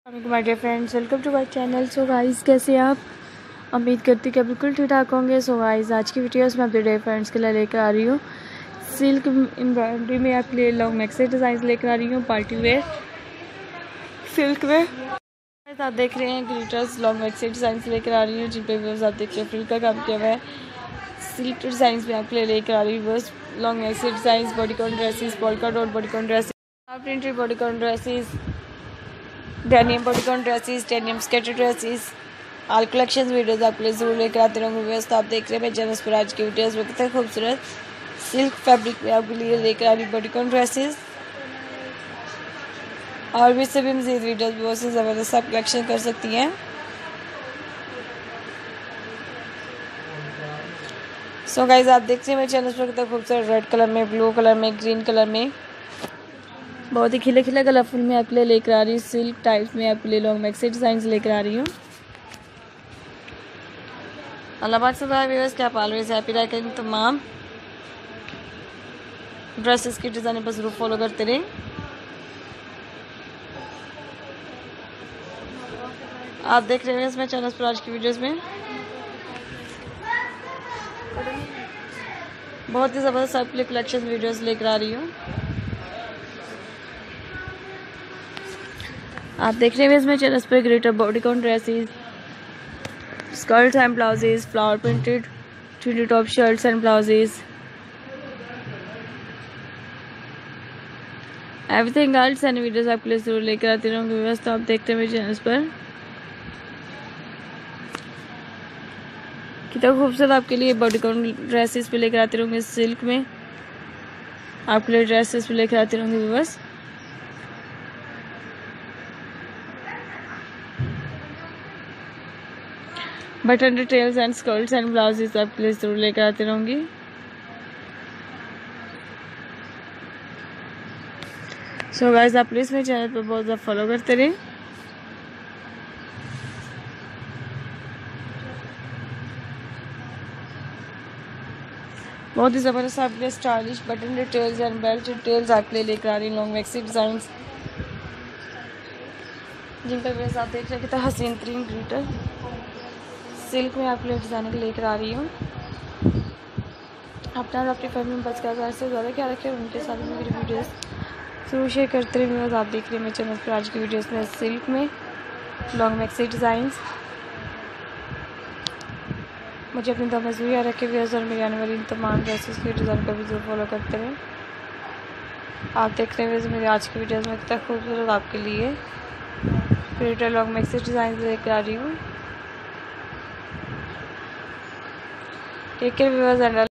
My dear friends, welcome to my channel. So guys, कैसे हैं आप? उम्मीद करती हूँ कि बिल्कुल ठीक ठाक होंगे। सो गाइस, आज की वीडियोस में अपने डियर फ्रेंड्स के लिए लेकर आ रही हूँ सिल्क एम्ब्रॉयडरी में आपके लिए लॉन्ग मैक्सी डिज़ाइन लेकर आ रही हूँ पार्टी वेयर सिल्क में। आप देख रहे हैं ग्लिटर्स लॉन्ग मैक्सी डिज़ाइन लेकर आ रही हूँ, जिन पर आप देख रहे हैं फ्रिल का काम किया हुआ है। सिल्क डिज़ाइन में आपके लिए लेकर आ रही हूँ बस long maxi design, bodycon dresses, polka dot bodycon dresses, printed bodycon dresses, denim bodycon dresses, denim skater dresses, all collections videos आपके लिए जरूर लेकर आते रहूँगी। व्यवस्था आप देख रहे हैं मेरे चैनल पर आज की वीडियोस में कितना खूबसूरत सिल्क फैब्रिक में आपके लिए लेकर आ रही बॉडीकॉन ड्रेसेस। और भी सभी मज़ीद वीडियोस बहुत से ज़बरदस्त आप कलेक्शन कर सकती हैं। सो गाइस, आप देख रहे हैं मेरे चैनल पर कितना खूबसूरत रेड कलर में, ब्लू कलर में, ग्रीन कलर में, बहुत ही खिले खिले कलरफुल में आपके लिए लेकर आ रही हूँ। सिल्क टाइप्स में आपके लिए लॉन्ग मैक्सी डिज़ाइन लेकर आ रही हूँ। अल्लाह पाक से दुआ व्यूअर्स कि आप ऑलवेज हैप्पी रखें। तमाम ड्रेसेस की डिज़ाइन पर ज़रूर फॉलो करते रहें। आप देख रहे हैं इसमें चैनल पर आज की वीडियोस में बहुत ही ज़बरदस्त आपके लिए कलेक्शन वीडियोस लेकर आ रही हूँ। आप देख रहे हैं इसमें चैनल पर glitter bodycon dresses, skirts and blouses, flower printed three top shirts and blouses, everything girls and videos आपके लिए जरूर लेकर आती रहूँगी। व्यवस्था आप देखते हैं मेरे चैनल पर कितना खूबसूरत आपके लिए बॉडीकॉन ड्रेसेस पे लेकर आती रहूँगी। सिल्क में आपके लिए ड्रेसेस पे लेकर आती रहूँगी। बस button details and skirts and blouses आपके लिए जरूर लेकर आती रहूँगी। सो गाइस, आप प्लीज़ मेरे चैनल पर बहुत ज़्यादा फॉलो करते रहें। बहुत ही ज़बरदस्त आपके लिए stylish button details and belt details आपके लिए लेकर आ रही लॉन्ग मैक्सी डिज़ाइन, जिन पर मेरे साथ देख रहे कितना हसीन तरीन ग्लिटर सिल्क में आपके लिए डिज़ाइन लेकर आ रही हूँ। अपना अपनी फैमिली मेम्बर्स का ज़्यादा से ज़्यादा क्या रखें, उनके साथ मेरी वीडियोस जरूर शेयर करते रहे। आप देख रहे हैं मेरे चैनल पर आज की वीडियोस में सिल्क में लॉन्ग मैक्सी डिज़ाइंस। मुझे अपनी दवा जरूर याद रखे व्यूअर्स और मेरी आने वाली तमाम ड्रेसेस के डिज़ाइन का भी जरूर फॉलो करते रहें। आप देख रहे हैं मेरी आज की वीडियोस में कितना खूबसूरत आपके लिए प्रिंटेड लॉन्ग मैक्सी डिज़ाइन लेकर आ रही हूँ। Take care viewers and